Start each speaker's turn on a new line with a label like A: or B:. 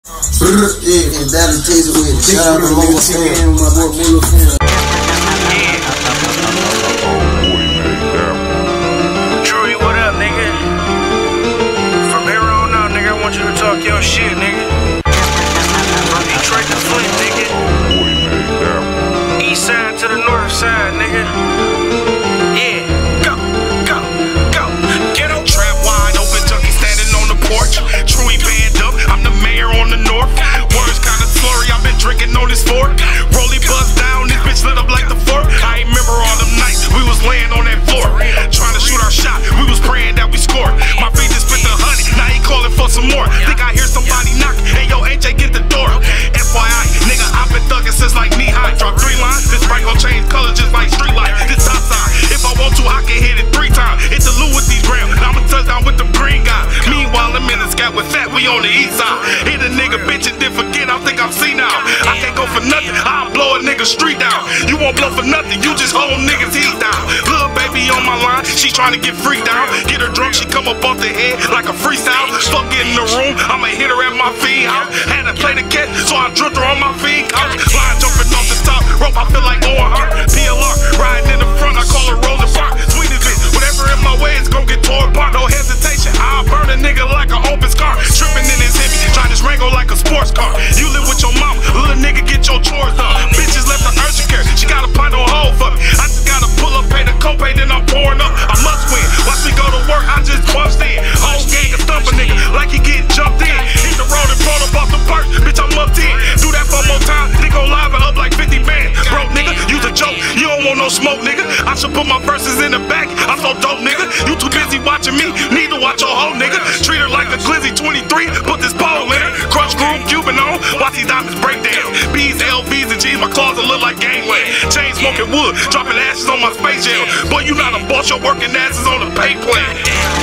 A: Yeah, and that'll taste it with. Shout out to Molo Fam, my boy Molo Fam.
B: Drewy, what up, nigga? From here on out, nigga, I want you to talk your shit, nigga. From Detroit to Flint, nigga. East side to the north side, nigga. Yeah, go, go, go. Ghetto trap wide open, junkie standing on the porch. Drewy band up, I'm the mayor on the north. Words kinda slurry, I've been drinking on this fork. Rolly buzz down, this bitch lit up like the fork. I remember all them nights we was laying on that floor, trying to shoot our shot. We was praying that we scored. My feet just spent the honey, now he calling for some more. Think I hear somebody knock, hey yo AJ get the door. FYI, nigga, I've been thugging since like knee high. Drop 3 lines, this right gon' change color just like street light. This top side, if I want to, I can hit it 3 times. It's the Lou with these grams, now I'ma touch down with the green guy. Meanwhile, I'm in the scat with fat, we on the east side. Hit a nigga bitch and then forget, I think I'm senile. I can't go for nothing, I'll blow a nigga street down. You won't blow for nothing, you just hold niggas heat down. Little baby on my line, she trying to get freaked out. Get her drunk, she come up off the head like a freestyle. Fuck it in the room, I'ma hit her at my feet house. Had to play the cat, so I dripped her on my feet couch. Line jumping off the top rope, I feel like Owen Hart. PLR, riding in the front, I call her Rosa Parks. Sweetest bitch, whatever in my way, it's gon' get torn apart. No hesitation, I'll burn a nigga like an open scar. Tripping in his hippie, trying to strangle like a sports car. You live with your mama, little nigga, get your chores done. Bitches left the urgent care, she got a pint on hold for me. I just gotta pull up, pay the copay, then I'm pouring up. I must win, watch me go to work, I just bust in. Whole gang can stump a nigga like he getting jumped in. Hit the road and brought up off the park, bitch, I'm up 10. Do that 4 more times, they go live and up like 50 bands. Broke nigga, use a joke, you don't want no smoke, nigga. I should put my verses in the back, I'm so dope, nigga. You too busy watching me, need to watch your hoe, nigga. Treat her like a glizzy 23, put this pole in her. Crush groove, Cuban on, watch these diamonds break down. B's, LVs, and G's, my closet look like gangway. Chain smoking wood, dropping ashes on my space jam. Boy, you not a boss, your working ass is on the pay plan.